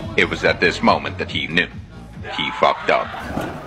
It was at this moment that he knew. He fucked up.